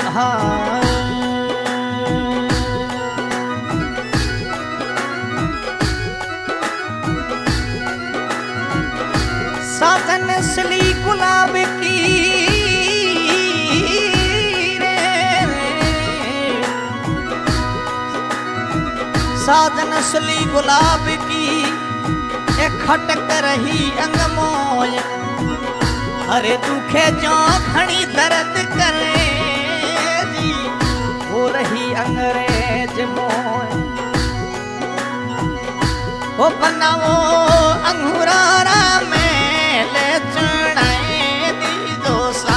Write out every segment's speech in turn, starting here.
साजन असली गुलाब की साजन असली गुलाब की खटक रही अंगमोय अरे दुखे जो घनी दर्द करे जी हो रही अंग्रेज मोय वो बनाओ अंगूरारा में ले चढ़ाए दी दोसा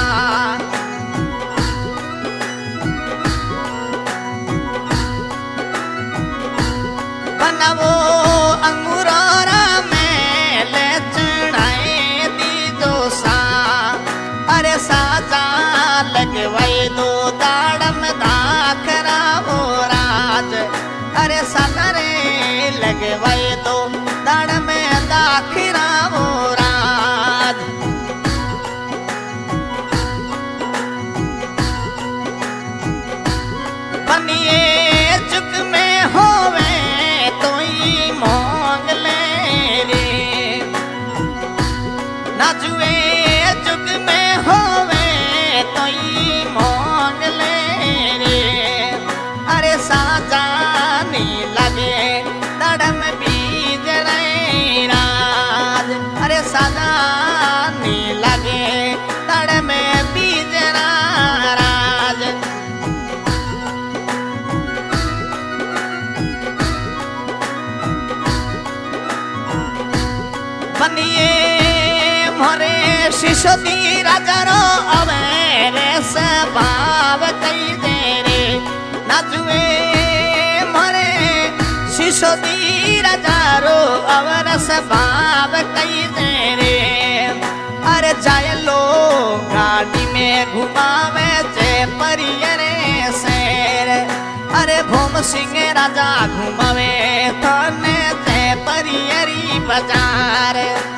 बनाओ अंगूरारा साजा लगवाई दो दाड़म दाखरा हो राज अरे साजा रे लगवाई दो दाड़म दाखरा हो राज बनिए जुग में होवे तो ही मोंग ले रे नाजुए जुग में होवे तो ही मोंग ले रे अरे साजानी लगे दड़म बीज रे राज अरे साजानी लगे दड़म बीज राज बनिए मोरे शिशोदी राजारो अवेरे से भाव कई दे रे नाजुए मोरे शिशोदी राजारो अवेरे से भाव कई दे रे अरे जाए लो गाड़ी में घुमावे जे परियरे शेर अरे भूम सिंह राजा घुमावे थाने जे परियरी बाजार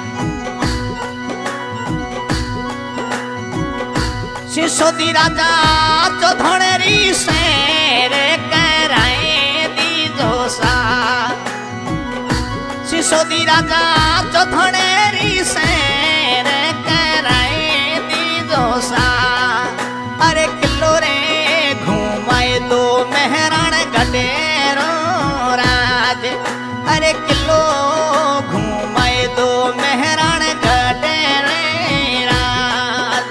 शिशोदी राजा जो धनेरी शेर कराए दी जोसा शिशोदी राजा जो धनेरी शेर कराए दी जोसा अरे किलो रे घुमाए दो मेहरान गडेरो राज अरे किलो घुमाए दो मेहरान गडेरे राज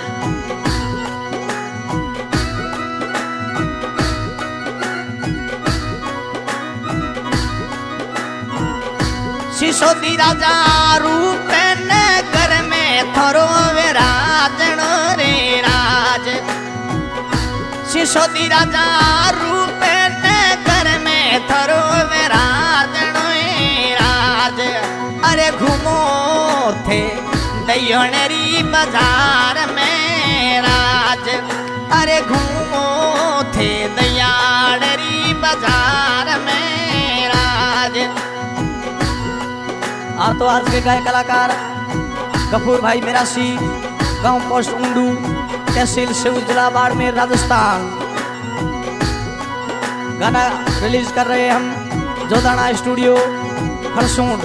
शिशोदी राजा रूप नगर में थरो विराजनो रे राज शिशोदी राजा रूप नगर में थरो विराजनो राज अरे घूमो थे दयोनरी बाजार में राज अरे घूमो थे दयानरी बाजार में राज तो आज के गायक कलाकार गफूर भाई मेरासी गांव पोस्ट उंडू तहसील सिव जिला बाड़मेर राजस्थान गाना रिलीज कर रहे हैं हम जोदाना स्टूडियो हरसूंड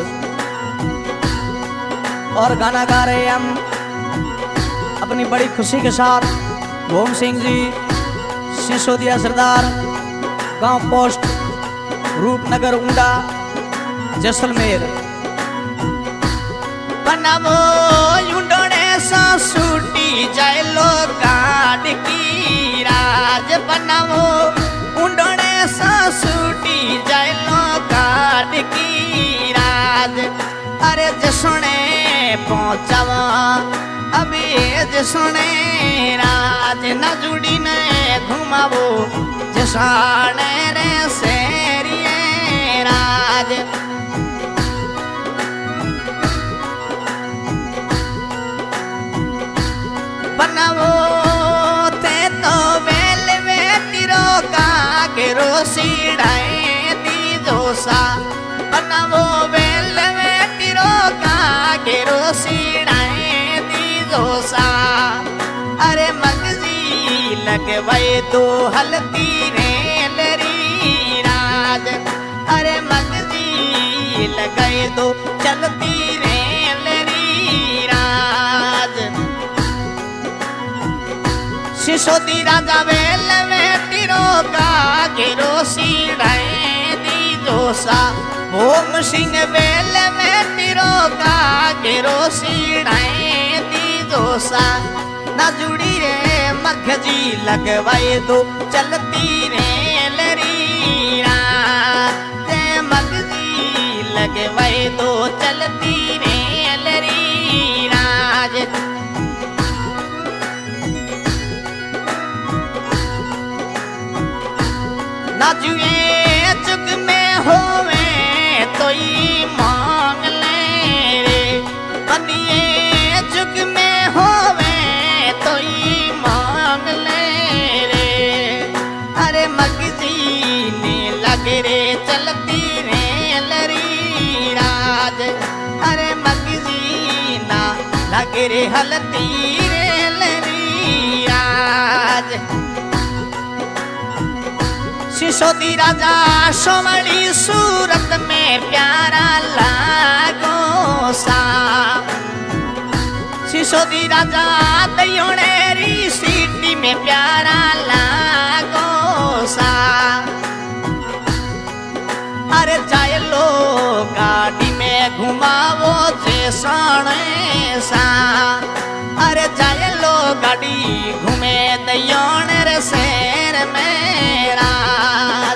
और गाना गा रहे हैं हम अपनी बड़ी खुशी के साथ भूम सिंह जी सिसोदिया सरदार गांव पोस्ट रूपनगर उंडा जैसलमेर बनावो युंडोने सा सूटी जाए लो गाड़ की राज बनावो उंडोने सा सूटी जाए लो गाड़ की राज अरे जसोने पहुंचावा अभी जसोने राज न जुड़ी ने घुमावो जसाने रे सेरिए राज बनावो ते तो वेल वेटिरो का गेरो सीढ़ाए दी दोसा बनावो वेल वेटिरो का गेरो सीढ़ाए दी दोसा अरे मगजी लगवाए दो हल्दी रेलरी राज। अरे मगजी लगाए दो चलती रेलरी राज। सिसोदी राजा वेल में तिरो का गिरो सीढ़ाए दी जोसा। भोम सिंह वेल में तिरो का गिरो सीढ़ाए दी जोसा। ना जुड़ी रे मगजी लगवाए दो चलती रेलरी राज। मगजी लगवाए दो चलती रेलरी राज। ना जुए जुग में होवे तो ही मांग ले रे। बनिए जुग में होवे तो ही मांग ले रे। अरे मगजी ने लगे रे चलती रेलरी राज। अरे मगजी ना लगे रे हलती रेलरी राज। सिसोदी राजा सोमली सूरत में प्यारा लागो सा। सिसोदी राजा दयोनेरी सीटी में प्यारा लागो सा। अरे जाए लो गाड़ी में घुमावो जैसने सा। अरे जाए लो गाड़ी घूमे दयोनेर शहर में राज।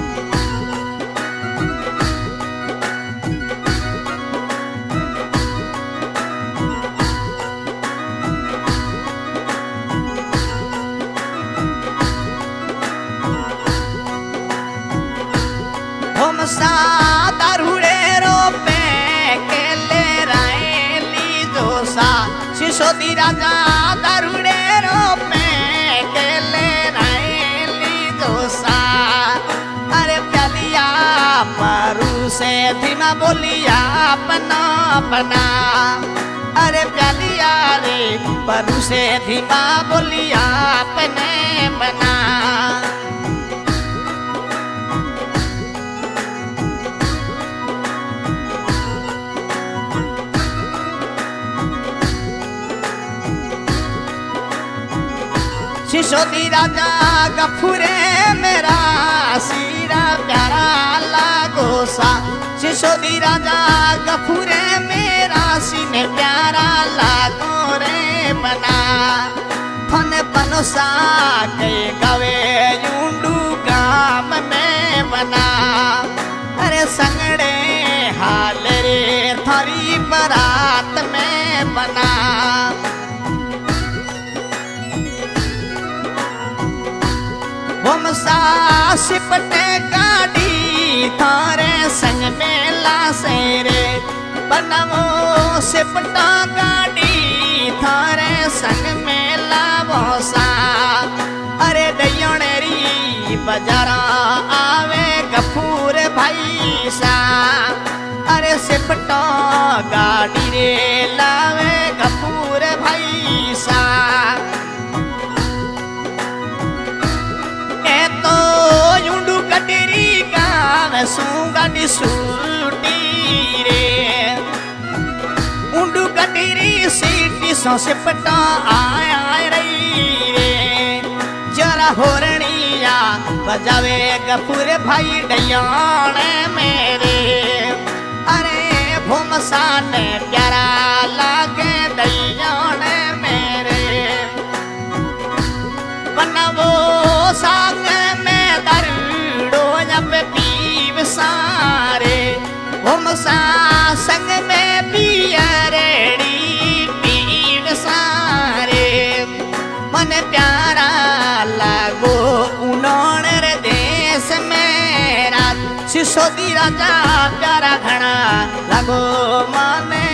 हम सा दारुड़े रो पे के ले राय ली जोसा। सिसोदी राजा दारुड़े रो पे के ले राय ली जोसा। अरे प्यालिया पारू से धीमा बोलिया अपना अपना। अरे प्यालिया रे पारू से धीमा बोलिया अपने बना। सिसोदी राजा गफूरे मेरा सीरा प्यारा लागो सा। सिसोदी राजा गफूरे मेरा सीने प्यारा लागो रे बना। फन पनोसा के गवे यूंडू गाम में बना। अरे संगड़े हाल रे थारी बारात में बना। वमसा सिपटे गाड़ी थारे संग में लासे रे। बनमो सिपटा गाड़ी थारे संग में लावोसा। अरे दयोनेरी बजारा आवे गफूर भाई सा। अरे सिपटा गाड़ी रे लावे गफूर भाई सा। सुगाडी सूटी रे। उंडू गटीरी सीटी सौ सिपटा आया रही रे। जरा होरनिया बजावे गफूर भाई डयाने मेरे। अरे भूमसा ने प्यारा लागे डयाने मेरे। बनवो साग में दरड़ो जब पीव सारे। भूमसा संग में पियरेड़ी पीव सारे। मन प्यारा लागो उन्होंने देश मेरा। सिसोदी राजा प्यारा घना लागो माने